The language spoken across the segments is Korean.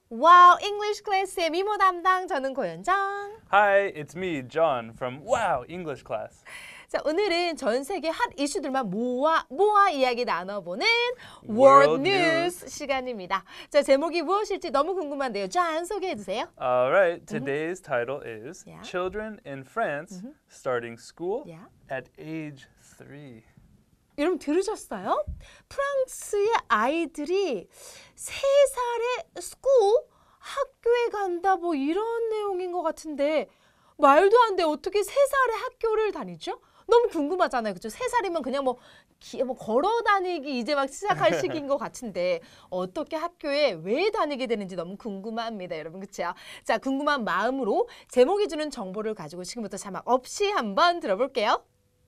Wow, English Class의 미모 담당 저는 고현정. Hi, it's me, John, from Wow English Class. 자, 오늘은 전 세계 핫 이슈들만 모아 이야기 나눠보는 World World News 시간입니다. 자, 제목이 무엇일지 너무 궁금한데요. 짠, 소개해 주세요. All right, today's title is Yeah. Children in France starting school Yeah. at age 3. 여러분 들으셨어요? 프랑스의 아이들이 3살에 school, 학교에 간다 뭐 이런 내용인 것 같은데 말도 안 돼. 어떻게 3살에 학교를 다니죠? 너무 궁금하잖아요. 그렇죠? 3살이면 그냥 뭐 걸어 다니기 이제 막 시작할 시기인 것 같은데 어떻게 학교에 왜 다니게 되는지 너무 궁금합니다. 여러분 그렇죠? 자, 궁금한 마음으로 제목이 주는 정보를 가지고 지금부터 자막 없이 한번 들어볼게요.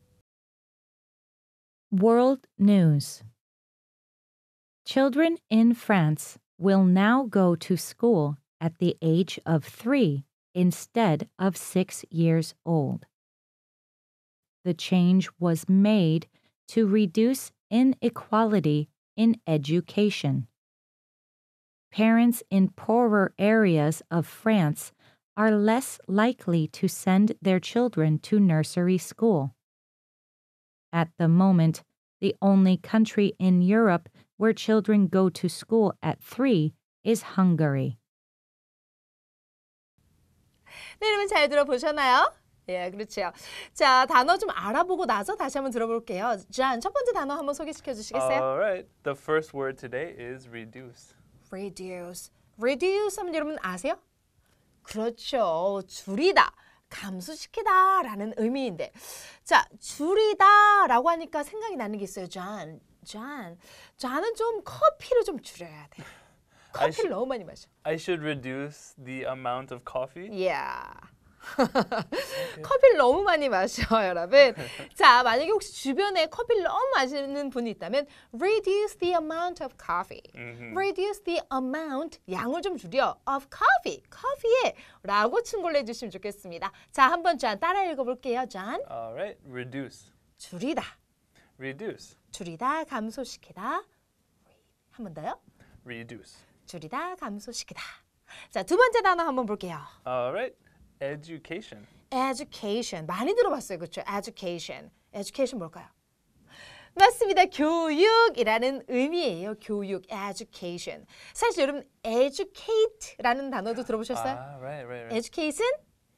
World News. Children in France will now go to school at the age of 3 instead of 6 years old. The change was made to reduce inequality in education. Parents in poorer areas of France are less likely to send their children to nursery school. At the moment, the only country in Europe where children go to school at 3 is Hungary. 네, 여러분 잘 들어보셨나요? 예, 그렇죠. 자, 단어 좀 알아보고 나서 다시 한번 들어볼게요. 잔, 첫 번째 단어 한번 소개시켜 주시겠어요? All right, the first word today is reduce. Reduce. Reduce 하면 여러분 아세요? 그렇죠. 줄이다. 감소시키다 라는 의미인데 자, 줄이다 라고 하니까 생각이 나는 게 있어요. 잔은 좀 커피를 좀 줄여야 돼. 커피를 너무 많이 마셔. I should reduce the amount of coffee. Yeah. 커피를 너무 많이 마셔, 여러분. 자, 만약에 혹시 주변에 커피를 너무 마시는 분이 있다면 reduce the amount of coffee. Reduce the amount, 양을 좀 줄여 of coffee, 커피에 라고 충고를 해주시면 좋겠습니다. 자, 한번 짠 따라 읽어볼게요, 짠. All right, reduce. 줄이다, Reduce. 줄이다, 감소시키다. 한 번 더요. Reduce. 줄이다, 감소시키다. 자, 두 번째 단어 한번 볼게요. All right, education. Education. 많이 들어봤어요. 그렇죠? Education. Education 뭘까요? 맞습니다. 교육이라는 의미예요. 교육. Education. 사실 여러분 educate라는 단어도 들어보셨어요? Right. Educate은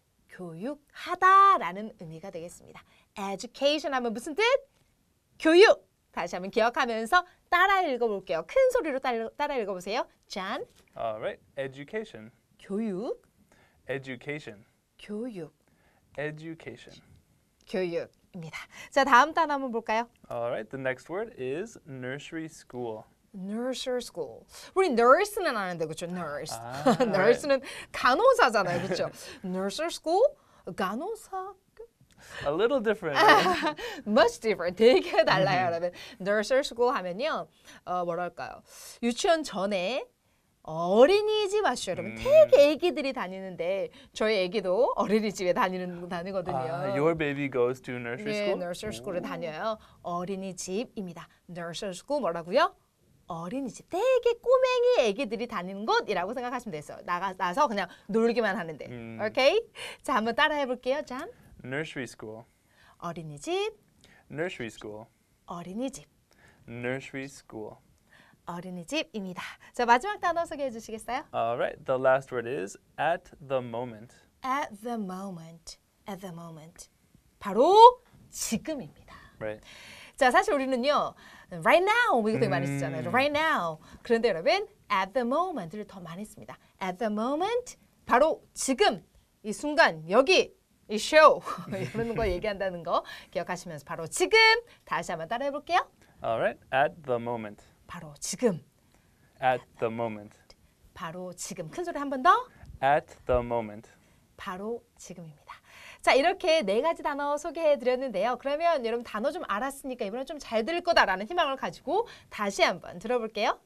교육하다라는 의미가 되겠습니다. Education 하면 무슨 뜻? 교육. 다시 한번 기억하면서 따라 읽어볼게요. 큰 소리로 따라 읽어보세요. 잔. All right, education. 교육. Education. 교육. Education. 교육입니다. 자, 다음 단어 한번 볼까요? All right, the next word is nursery school. Nursery school. 우리 nurse는 아는데 그렇죠? Nurse. 아, nurse는 간호사잖아요, 그렇죠? Nursery school, 간호사. A little different. Right? Much different. 되게 달라요, 여러분. Nursery school 하면요, 뭐랄까요? 유치원 전에 어린이집 아시죠, 여러분? 되게 애기들이 다니는데 저희 애기도 어린이집에 다니거든요. Your baby goes to nursery 네, school? nursery school을 다녀요. 어린이집입니다. nursery school 뭐라고요? 어린이집. 되게 꼬맹이 애기들이 다니는 곳이라고 생각하시면 됐어요. 나서 그냥 놀기만 하는데. 오케이? 자, 한번 따라해 볼게요. 자, Nursery school. 어린이집, Nursery school. 어린이집, Nursery school. 어린이집입니다. 자, 마지막 단어 소개해 주시겠어요? All right, the last word is at the moment. At the moment. At the moment. 바로 지금입니다. Right. 자, 사실 우리는요, right now 이거 되게 많이 쓰잖아요. right now. 그런데 여러분, at the moment를 더 많이 씁니다. at the moment, 바로 지금, 이 순간, 여기, 이 show 이런 거 얘기한다는 거 기억하시면서 바로 지금 다시 한번 따라해 볼게요. All right, at the moment. 바로 지금, At the moment. 바로 지금. 큰 소리 한 번 더. At the moment. 바로 지금입니다. 자, 이렇게 4가지 단어 소개해 드렸는데요. 그러면 여러분 단어 좀 알았으니까 이번엔 좀 잘 들을 거다라는 희망을 가지고 다시 한번 들어볼게요.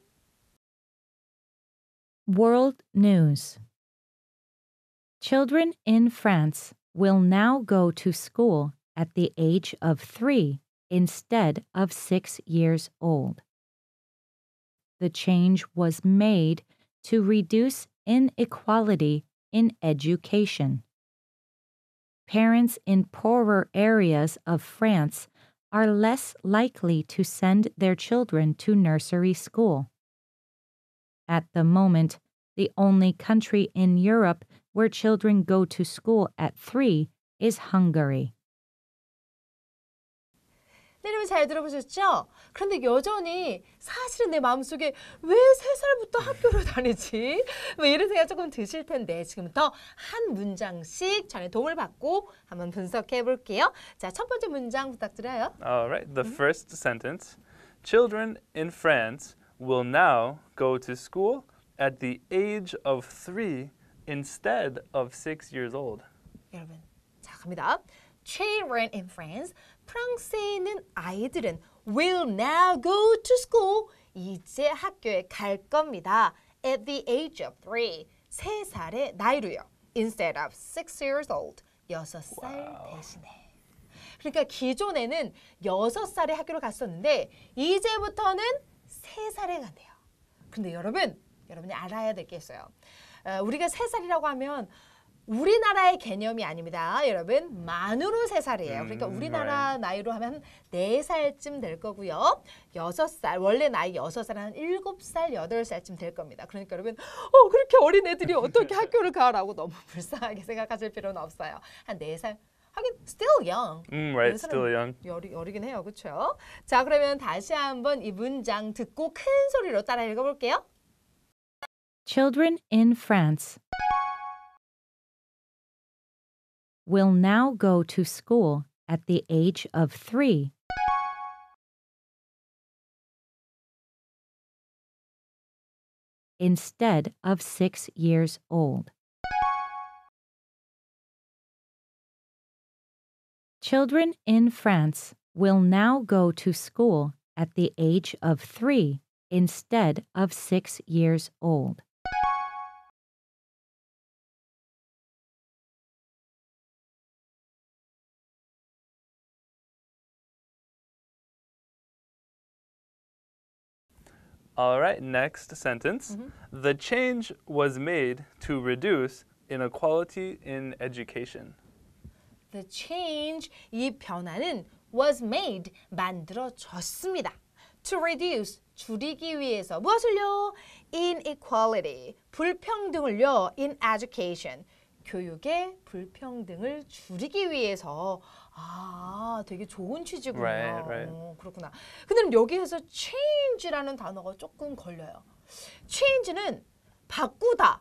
World News. Children in France will now go to school at the age of 3 instead of 6 years old. The change was made to reduce inequality in education. Parents in poorer areas of France are less likely to send their children to nursery school. At the moment, the only country in Europe where children go to school at 3 is Hungary. 네, 여러분 잘 들어보셨죠? 그런데 여전히 사실은 내 마음속에 왜 3살부터 학교를 다니지? 뭐 이런 생각 조금 드실 텐데 지금부터 한 문장씩 전에 도움을 받고 한번 분석해 볼게요. 자, 첫 번째 문장 부탁드려요. All right, the first sentence. Children in France will now go to school at the age of 3 instead of 6 years old. 여러분, 자 갑니다. Children in France, 프랑스에 있는 아이들은 will now go to school, 이제 학교에 갈 겁니다. At the age of 3, 3살의 나이로요. Instead of 6 years old, 6살 대신에. 그러니까 기존에는 6살에 학교를 갔었는데 이제부터는 3살에 간대요. 근데 여러분이 알아야 될 게 있어요. 우리가 3살이라고 하면 우리나라의 개념이 아닙니다. 여러분, 만으로 3살이에요. 그러니까 우리나라 나이로 하면 4살쯤 될 거고요. 6살, 원래 나이 6살, 한 7살, 8살쯤 될 겁니다. 그러니까 여러분, 그렇게 어린 애들이 어떻게 학교를 가라고 너무 불쌍하게 생각하실 필요는 없어요. 한 4살. 하긴 still young. Right, still young. 어리긴 해요. 그렇죠? 자, 그러면 다시 한번 이 문장 듣고 큰 소리로 따라 읽어볼게요. Children in France will now go to school at the age of 3 instead of 6 years old. Children in France will now go to school at the age of 3 instead of 6 years old. All right, next sentence. The change was made to reduce inequality in education. The change, 이 변화는 was made, 만들어졌습니다. To reduce, 줄이기 위해서 무엇을요? Inequality, 불평등을요. In education, 교육의 불평등을 줄이기 위해서. 되게 좋은 취지군요. Right. 그렇구나. 근데 여기에서 change라는 단어가 조금 걸려요. change는 바꾸다,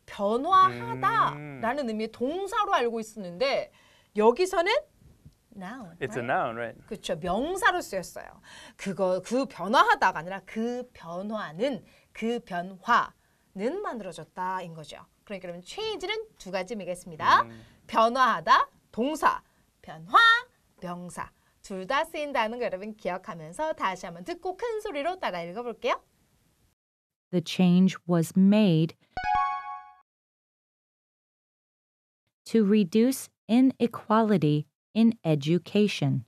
변화하다라는 의미의 동사로 알고 있었는데 여기서는 noun. It's a noun, right? 그렇죠. 명사로 쓰였어요. 그 변화하다가 아니라 그 변화는 만들어졌다인 거죠. 그러니까 그러면 change는 두 가지 의미겠습니다. 변화하다, 동사, 변화, 명사. 둘 다 쓰인다는 거 여러분 기억하면서 다시 한번 듣고 큰 소리로 따라 읽어볼게요. The change was made to reduce inequality in education.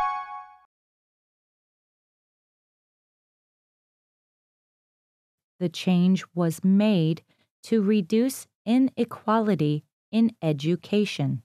The change was made to reduce inequality in education.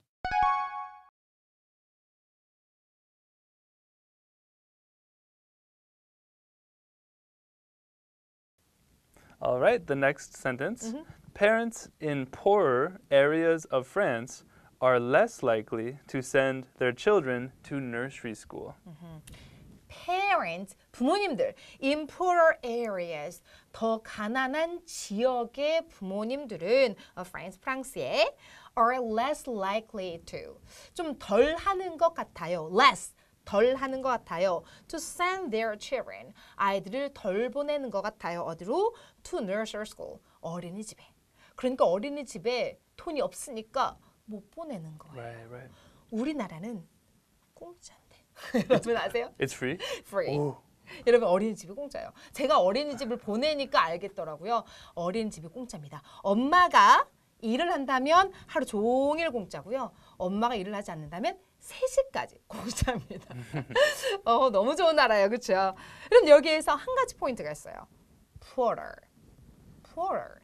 All right, the next sentence. Parents in poorer areas of France are less likely to send their children to nursery school. Parents, 부모님들, in poorer areas, 더 가난한 지역의 부모님들은 프랑스에 are less likely to, 좀 덜 하는 것 같아요. less, 덜 하는 것 같아요. To send their children, 아이들을 덜 보내는 것 같아요. 어디로? To nursery school, 어린이집에. 그러니까 어린이집에 돈이 없으니까 못 보내는 거예요. Right. 우리나라는 공짜인데. 여러분 아세요? It's free? Free. Ooh. 여러분 어린이집이 공짜예요. 제가 어린이집을 보내니까 알겠더라고요. 어린이집이 공짜입니다. 엄마가 일을 한다면 하루 종일 공짜고요. 엄마가 일을 하지 않는다면 3시까지 공짜입니다. 너무 좋은 나라예요. 그렇죠? 그럼 여기에서 한 가지 포인트가 있어요. Poorer.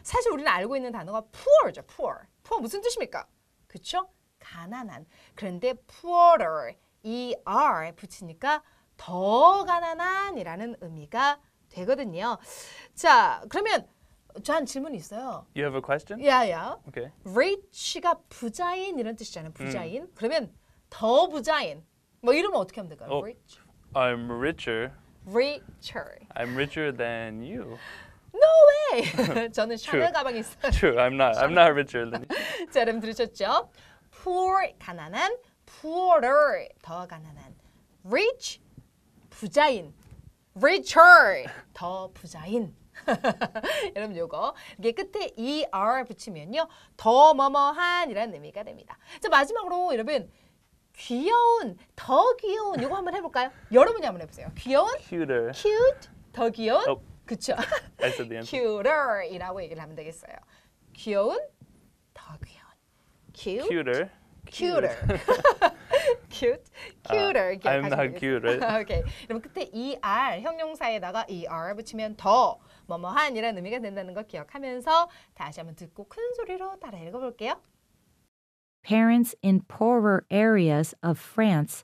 사실 우리는 알고 있는 단어가 poor죠. poor. poor 무슨 뜻입니까? 그쵸? 가난한. 그런데 poorer, er 붙이니까 더 가난한이라는 의미가 되거든요. 자, 그러면 저 한 질문이 있어요. You have a question? 야야. Okay. rich가 부자인 이런 뜻이잖아요. 부자인. 그러면 더 부자인. 뭐 이러면 어떻게 하면 될까요? 어. rich. I'm richer. richer. I'm richer than you. No way. 저는 샤넬 가방이 있어요. True. I'm not richer than you. 자, 여러분 들으셨죠? poor 가난한, poorer 더 가난한, rich 부자인, richer 더 부자인. 여러분 요거 이게 끝에 er 붙이면요 더 뭐뭐한이라는 의미가 됩니다. 자, 마지막으로 여러분 귀여운, 더 귀여운 요거 한번 해볼까요? 여러분이 한번 해보세요. 귀여운, Cuter. cute, 더 귀여운, Oh. 그쵸? I said the answer. cuter이라고 얘기를 하면 되겠어요. 귀여운, 더 귀여운, cute, Cuter. cuter, cute, cuter. I'm not cute, right? 오케이. 그럼 끝에 er 형용사에다가 er 붙이면 더 뭐뭐한이라는 의미가 된다는 거 기억하면서 다시 한번 듣고 큰 소리로 따라 읽어볼게요. Parents in poorer areas of France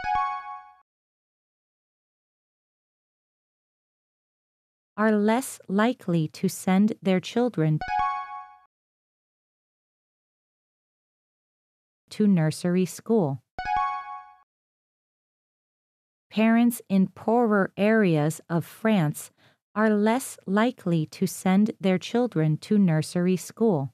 are less likely to send their children to nursery school. Parents in poorer areas of France are less likely to send their children to nursery school.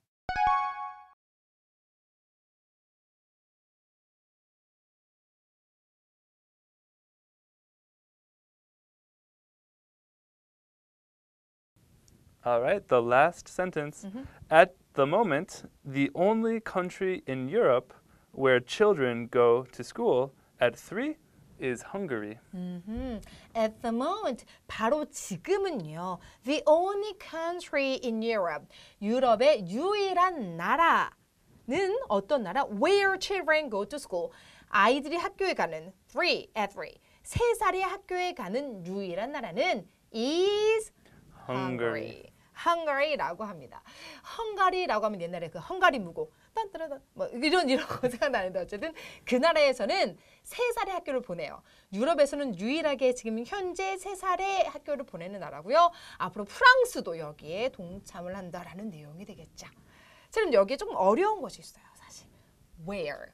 All right, the last sentence. At the moment, the only country in Europe where children go to school at 3 is Hungary. At the moment, 바로 지금은요. The only country in Europe, 유럽의 유일한 나라는 어떤 나라? Where children go to school. 아이들이 학교에 가는 at 3. 3살이 학교에 가는 유일한 나라는 is Hungary. Hungary라고 합니다. 헝가리라고 하면 옛날에 그 헝가리 무고 딴따라단 뭐 이런 거 생각나는데 어쨌든 그 나라에서는 3살의 학교를 보내요. 유럽에서는 유일하게 지금 현재 3살의 학교를 보내는 나라고요. 앞으로 프랑스도 여기에 동참을 한다라는 내용이 되겠죠. 지금 여기에 조금 어려운 것이 있어요. 사실. Where.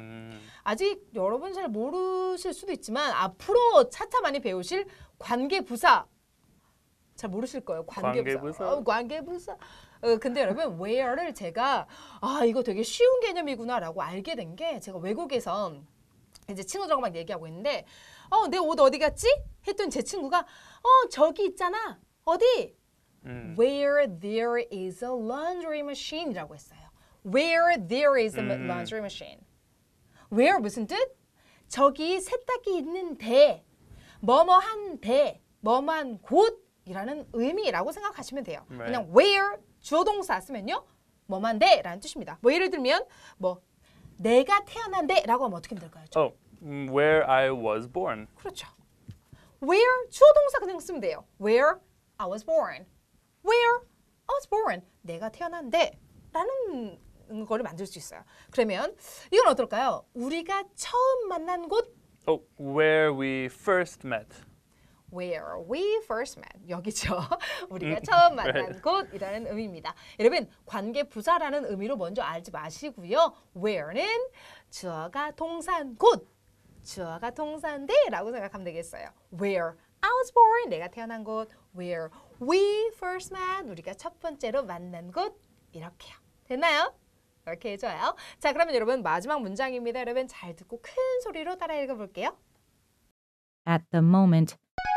아직 여러분 잘 모르실 수도 있지만 앞으로 차차 많이 배우실 관계부사 잘 모르실 거예요. 관계부사. 관계부사. 근데 여러분 where를 제가 이거 되게 쉬운 개념이구나라고 알게 된 게 제가 외국에서 이제 친구들하고 막 얘기하고 있는데 내 옷 어디 갔지? 했더니 제 친구가 저기 있잖아. 어디? Where there is a laundry machine이라고 했어요. Where there is a laundry machine. Where 무슨 뜻? 저기 세탁기 있는 데, 뭐뭐한 데, 뭐뭐한 곳이라는 의미라고 생각하시면 돼요. 그냥 where 주어 동사 쓰면요. 뭐만 데라는 뜻입니다. 뭐 예를 들면 뭐 내가 태어난 데라고 하면 어떻게 될까요? Oh, where I was born. 그렇죠. Where 주어 동사 그냥 쓰면 돼요. Where I was born. Where I was born. 내가 태어난 데라는 거를 만들 수 있어요. 그러면 이건 어떨까요? 우리가 처음 만난 곳 Oh, where we first met. Where we first met. 여기죠. 우리가 처음 만난 곳이라는 의미입니다. 여러분, 관계 부사라는 의미로 먼저 알지 마시고요. Where는 주어가 동사인 곳, 주어가 동사인데라고 생각하면 되겠어요. Where I was born. 내가 태어난 곳. Where we first met. 우리가 첫 번째로 만난 곳. 이렇게요. 됐나요? 이렇게 해줘요. 자, 그러면 여러분 마지막 문장입니다. 여러분 잘 듣고 큰 소리로 따라 읽어볼게요. At the moment,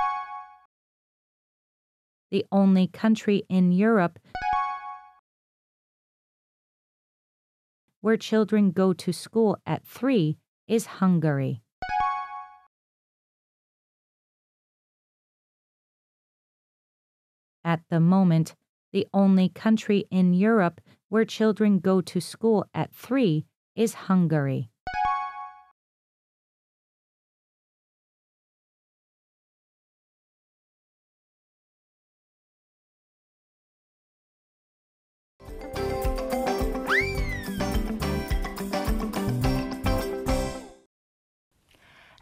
the only country in Europe where children go to school at 3 is Hungary. At the moment, the only country in Europe where children go to school at 3 is Hungary.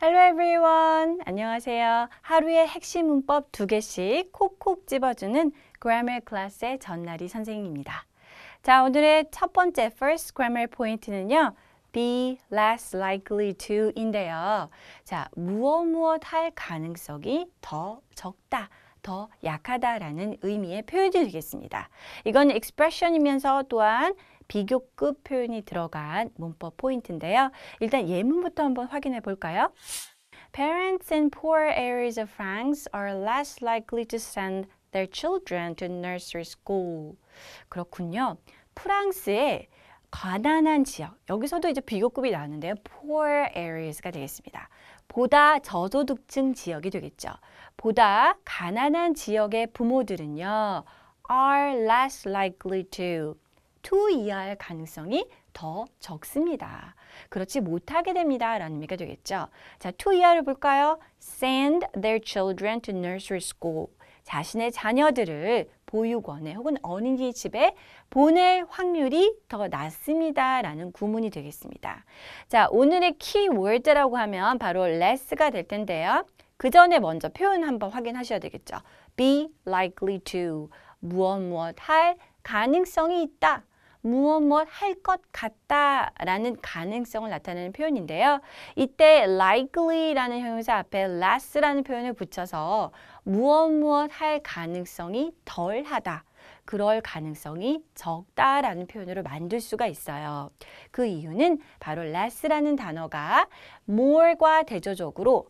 Hello everyone. 안녕하세요. 하루의 핵심 문법 2개씩 콕콕 집어주는 Grammar 클래스의 전나리 선생님입니다. 자, 오늘의 첫 번째 first grammar 포인트는요. be less likely to 인데요. 자, 무엇 할 가능성이 더 적다, 더 약하다라는 의미의 표현이 되겠습니다. 이건 expression이면서 또한 비교급 표현이 들어간 문법 포인트인데요. 일단 예문부터 한번 확인해 볼까요? Parents in poor areas of France are less likely to send their children to nursery school. 그렇군요. 프랑스의 가난한 지역, 여기서도 이제 비교급이 나왔는데요. poor areas가 되겠습니다. 보다 저소득층 지역이 되겠죠. 보다 가난한 지역의 부모들은요. are less likely to 이하의 가능성이 더 적습니다. 그렇지 못하게 됩니다. 라는 의미가 되겠죠. 자, to 이하를 볼까요? Send their children to nursery school. 자신의 자녀들을 보육원에 혹은 어린이집에 보낼 확률이 더 낮습니다. 라는 구문이 되겠습니다. 자, 오늘의 키워드라고 하면 바로 less가 될 텐데요. 그 전에 먼저 표현 한번 확인하셔야 되겠죠. be likely to. 무엇 할 가능성이 있다. 무엇 할 것 같다라는 가능성을 나타내는 표현인데요. 이때 likely라는 형용사 앞에 less라는 표현을 붙여서 무엇 할 가능성이 덜하다. 그럴 가능성이 적다라는 표현으로 만들 수가 있어요. 그 이유는 바로 less라는 단어가 more과 대조적으로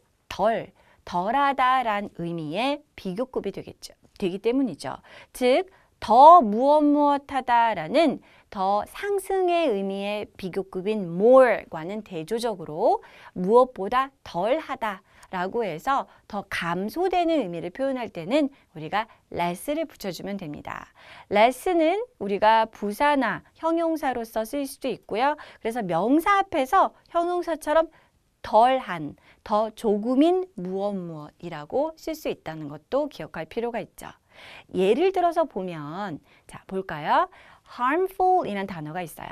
덜하다라는 의미의 비교급이 되기 때문이죠. 즉, 더 무엇하다라는 더 상승의 의미의 비교급인 more과는 대조적으로 무엇보다 덜하다라고 해서 더 감소되는 의미를 표현할 때는 우리가 less를 붙여주면 됩니다. less는 우리가 부사나 형용사로서 쓰일 수도 있고요. 그래서 명사 앞에서 형용사처럼 덜한, 더 조금인 무엇이라고 쓸 수 있다는 것도 기억할 필요가 있죠. 예를 들어서 보면 자 볼까요? harmful 이라는 단어가 있어요.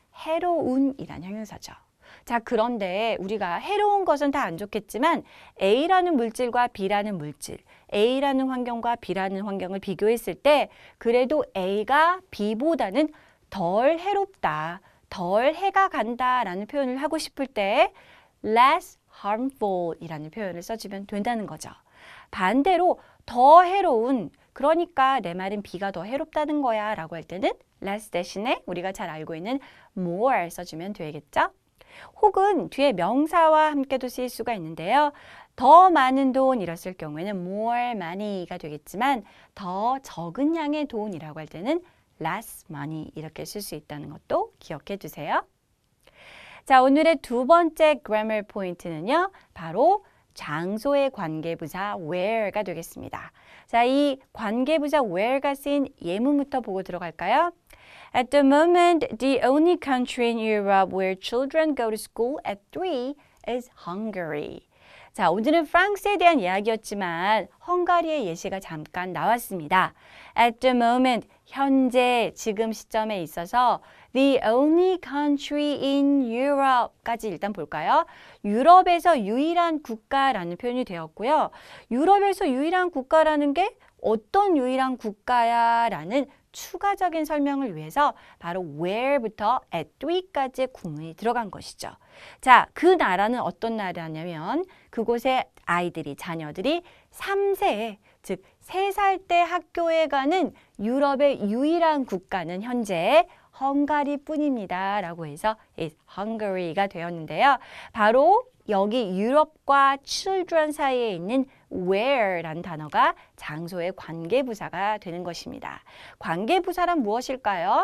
해로운 이란 형용사죠. 자, 그런데 우리가 해로운 것은 다 안 좋겠지만 A라는 물질과 B라는 물질, A라는 환경과 B라는 환경을 비교했을 때 그래도 A가 B보다는 덜 해롭다, 덜 해가 간다라는 표현을 하고 싶을 때 less harmful 이라는 표현을 써주면 된다는 거죠. 반대로 더 해로운, 그러니까 내 말은 B가 더 해롭다는 거야 라고 할 때는 less 대신에 우리가 잘 알고 있는 more 써주면 되겠죠. 혹은 뒤에 명사와 함께도 쓰일 수가 있는데요. 더 많은 돈 이랬을 경우에는 more money가 되겠지만 더 적은 양의 돈이라고 할 때는 less money 이렇게 쓸 수 있다는 것도 기억해 두세요. 자, 오늘의 두 번째 grammar 포인트는요. 바로 장소의 관계부사 where가 되겠습니다. 자, 이 관계부사 where가 쓰인 예문부터 보고 들어갈까요? At the moment, the only country in Europe where children go to school at 3 is Hungary. 자, 오늘은 프랑스에 대한 이야기였지만 헝가리의 예시가 잠깐 나왔습니다. At the moment, 현재, 지금 시점에 있어서 the only country in Europe까지 일단 볼까요? 유럽에서 유일한 국가라는 표현이 되었고요. 유럽에서 유일한 국가라는 게 어떤 유일한 국가야? 라는 추가적인 설명을 위해서 바로 where부터 at 3까지의 구문이 들어간 것이죠. 자, 그 나라는 어떤 나라냐면 그곳의 아이들이, 자녀들이 3세, 즉 3살 때 학교에 가는 유럽의 유일한 국가는 현재 헝가리뿐입니다. 라고 해서 is Hungary가 되었는데요. 바로 여기 유럽과 children 사이에 있는 where라는 단어가 장소의 관계부사가 되는 것입니다. 관계부사란 무엇일까요?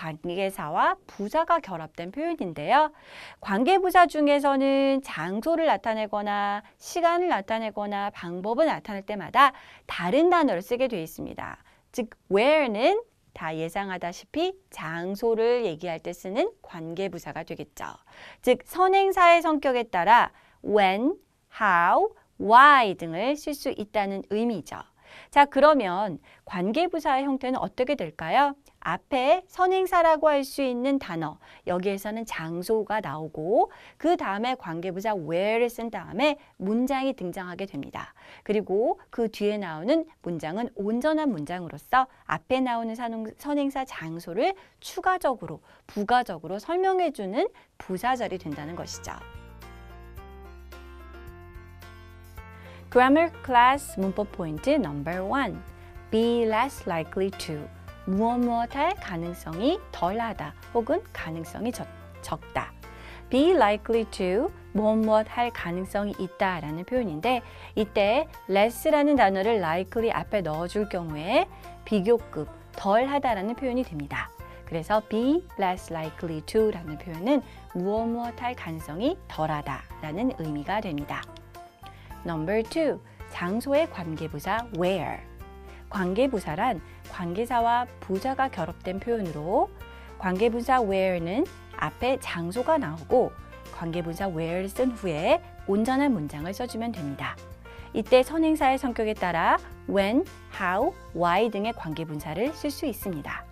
관계사와 부사가 결합된 표현인데요. 관계부사 중에서는 장소를 나타내거나 시간을 나타내거나 방법을 나타낼 때마다 다른 단어를 쓰게 되어 있습니다. 즉, where는 다 예상하다시피 장소를 얘기할 때 쓰는 관계부사가 되겠죠. 즉, 선행사의 성격에 따라 when, how, why 등을 쓸 수 있다는 의미죠. 자, 그러면 관계부사의 형태는 어떻게 될까요? 앞에 선행사라고 할 수 있는 단어, 여기에서는 장소가 나오고 그 다음에 관계부사 where를 쓴 다음에 문장이 등장하게 됩니다. 그리고 그 뒤에 나오는 문장은 온전한 문장으로서 앞에 나오는 선행사 장소를 추가적으로, 부가적으로 설명해주는 부사절이 된다는 것이죠. Grammar Class 문법 포인트 넘버 1. Be less likely to. 무엇할 가능성이 덜하다 혹은 가능성이 적다. Be likely to 무엇할 가능성이 있다라는 표현인데 이때 less라는 단어를 likely 앞에 넣어줄 경우에 비교급 덜하다라는 표현이 됩니다. 그래서 be less likely to라는 표현은 무엇할 가능성이 덜하다라는 의미가 됩니다. Number 2. 장소의 관계부사 where. 관계부사란 관계사와 부사가 결합된 표현으로 관계부사 where는 앞에 장소가 나오고 관계부사 where를 쓴 후에 온전한 문장을 써주면 됩니다. 이때 선행사의 성격에 따라 when, how, why 등의 관계분사를 쓸 수 있습니다.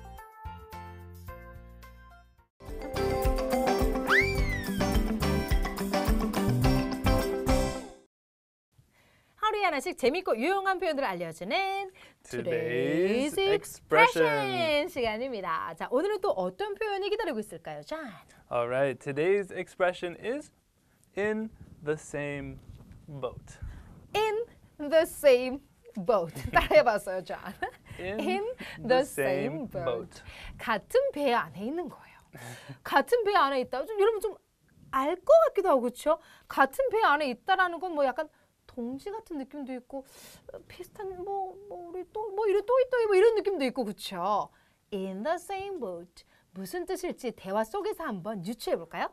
하루에 하나씩 재밌고 유용한 표현들을 알려주는 Today's Today's Expression. Expression 시간입니다. 자, 오늘은 또 어떤 표현이 기다리고 있을까요, 존? All right, today's expression is in the same boat. In the same boat. 따라해봤어요, 존. In the same boat. 같은 배 안에 있는 거예요. 같은 배 안에 있다. 좀 여러분 좀 알 것 같기도 하고 그렇죠? 같은 배 안에 있다라는 건 뭐 약간 동지 같은 느낌도 있고 비슷한 우리 또 이런 또 있다 뭐 이런 느낌도 있고 그렇죠? In the same boat. 무슨 뜻일지 대화 속에서 한번 유추해 볼까요?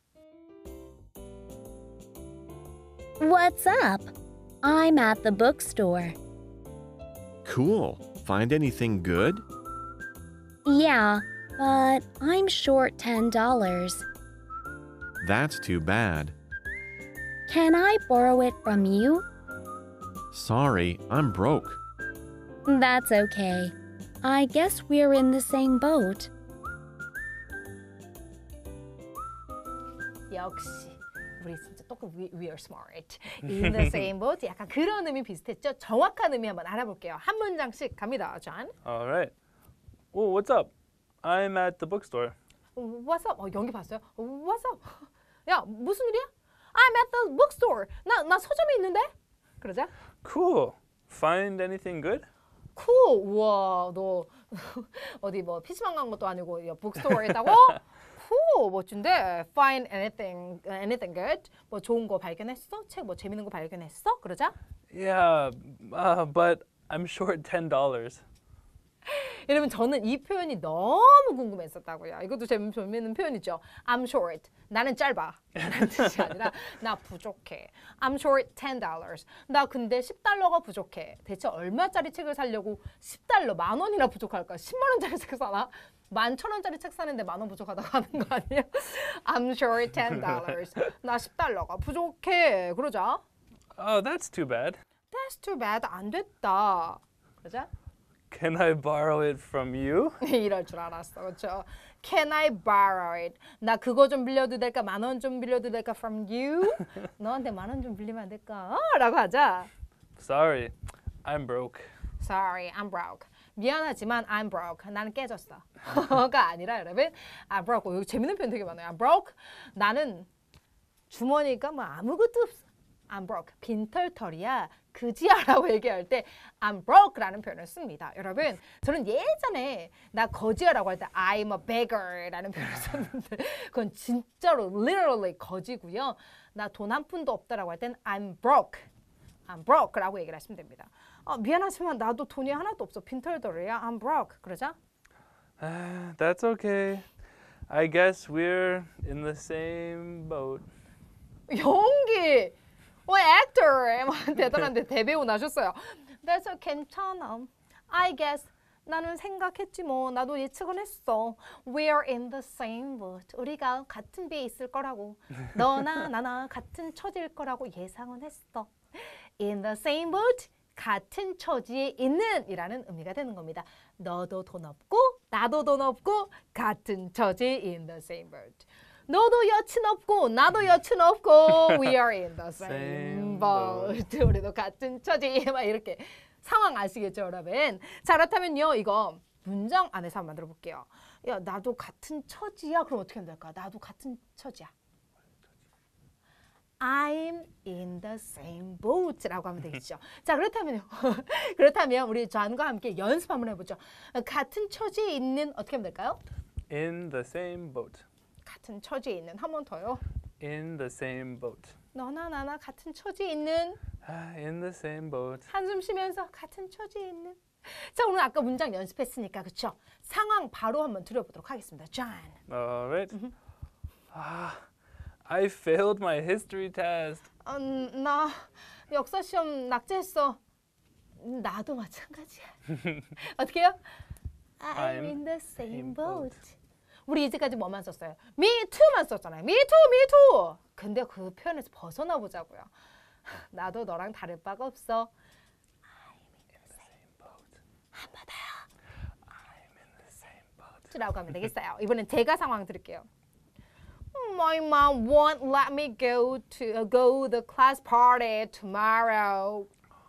What's up? I'm at the bookstore. Cool. Find anything good? Yeah, but I'm short $10. That's too bad. Can I borrow it from you? Sorry, I'm broke. That's okay. I guess we're in the same boat. 역시 우리 진짜 똑같 we are smart. In the same boat. 약간 그런 의미 비슷했죠? 정확한 의미 한번 알아볼게요. 한 문장씩 갑니다, 존. All right. Oh, what's up? I'm at the bookstore. What's up? 연기 봤어요? What's up? 야, 무슨 일이야? I'm at the bookstore. 나 서점에 있는데? 그러자. Cool. Find anything good? Cool. 우와, 너 어디 뭐 PC방 간 것도 아니고 북스토어에 있다고? Cool. 멋진데. Find anything good? 뭐 좋은 거 발견했어? 책 뭐 재밌는 거 발견했어? 그러자. Yeah, but I'm short $10. 여러분 저는 이 표현이 너무 궁금했었다고요. 이것도 재밌는 표현이죠. I'm short. 나는 짧아. 라는 뜻이 아니라 나 부족해. I'm short $10. 나 근데 $10가 부족해. 대체 얼마짜리 책을 사려고 $10, 10,000원이나 부족할까? 10만 원짜리 책 사나? 11,000원짜리 책 사는데 10,000원 부족하다고 하는 거 아니에요? I'm short $10. 나 $10가 부족해. 그러자. Oh, that's too bad. That's too bad. 안 됐다. 그러자. Can I borrow it from you? 이럴 줄 알았어, 그렇죠? Can I borrow it? 나 그거 좀 빌려도 될까? 10,000원 좀 빌려도 될까? From you? 너한테 10,000원 좀 빌리면 안 될까? 라고 하자. Sorry, I'm broke. Sorry, I'm broke. 미안하지만 I'm broke. 나는 깨졌어. 가 아니라 여러분, I'm broke. 여기 재밌는 표현 되게 많아요. I'm broke. 나는 주머니가 뭐 아무것도 없어. I'm broke. 빈털털이야. 그지야라고 얘기할 때 I'm broke라는 표현을 씁니다. 여러분, 저는 예전에 나 거지야라고 할 때 I'm a beggar라는 표현을 썼는데 그건 진짜로 literally 거지고요. 나 돈 한 푼도 없다라고 할 땐 I'm broke. I'm broke라고 얘기를 하시면 됩니다. 미안하지만 나도 돈이 하나도 없어. 빈털털이야. I'm broke. 그러자. That's okay. I guess we're in the same boat. 연기! 액터! 대단한데 대배우 나셨어요. That's okay. 괜찮아. I guess. 나는 생각했지 뭐. 나도 예측은 했어. We're in the same boat. 우리가 같은 배에 있을 거라고. 너나 나나 같은 처지일 거라고 예상은 했어. In the same boat. 같은 처지에 있는 이라는 의미가 되는 겁니다. 너도 돈 없고 나도 돈 없고 같은 처지 in the same boat. 너도 여친 없고 나도 여친 없고 we are in the same boat. 우리도 같은 처지. 막 이렇게 상황 아시겠죠, 여러분? 자, 그렇다면요. 이거 문장 안에서 한번 만들어 볼게요. 야, 나도 같은 처지야. 그럼 어떻게 하면 될까? 나도 같은 처지야. I'm in the same boat라고 하면 되겠죠. 자, 그렇다면요. 그렇다면 우리 존과 함께 연습 한번 해보죠. 같은 처지에 있는 어떻게 하면 될까요? In the same boat. 같은 처지에 있는 한 번 더요. In the same boat. 너나 나나 같은 처지에 있는 In the same boat. 한숨 쉬면서 같은 처지에 있는. 자, 오늘 아까 문장 연습했으니까 그렇죠? 상황 바로 한번 들어보도록 하겠습니다. 존. All right. I failed my history test. 나 역사 시험 낙제했어. 나도 마찬가지야. 어떻게 해요? I'm in the same boat. 우리 이제까지 뭐만 썼어요? Me too만 썼잖아요. Me too, me too. 근데 그 표현에서 벗어나 보자고요. 나도 너랑 다를 바가 없어. I'm in the same boat. 한 번 더요. I'm in the same boat. 라고 하면 되겠어요. 이번엔 제가 상황 드릴게요. My mom won't let me go the class party tomorrow.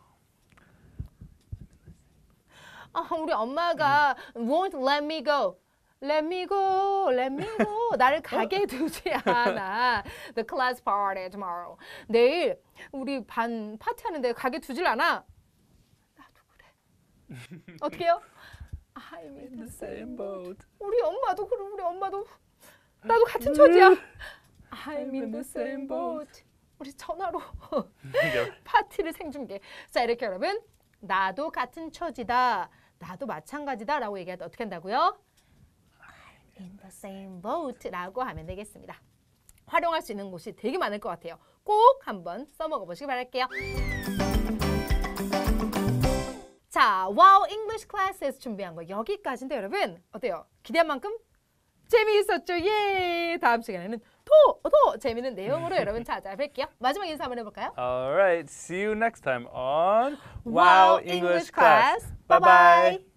우리 엄마가 won't let me go. Let me go, let me go. 나를 가게 두지 않아. The class party tomorrow. 내일 우리 반 파티하는데 가게 두질 않아. 나도 그래. 어떻게 해요? I'm in the same boat. 우리 엄마도 그래. 우리 엄마도 나도 같은 처지야. I'm in the same boat. 우리 전화로 파티를 생중계. 자, 이렇게 여러분. 나도 같은 처지다. 나도 마찬가지다 라고 얘기할 때 어떻게 한다고요? I'm in the same boat 라고 하면 되겠습니다. 활용할 수 있는 곳이 되게 많을 것 같아요. 꼭 한번 써먹어 보시기 바랄게요. 자, Wow English Classes 준비한 거 여기까지인데 여러분 어때요? 기대한 만큼 재미있었죠? 예! 다음 시간에는 더 재미있는 내용으로 여러분 찾아뵐게요. 마지막 인사 한번 해볼까요? All right. See you next time on Wow English Class. Bye bye.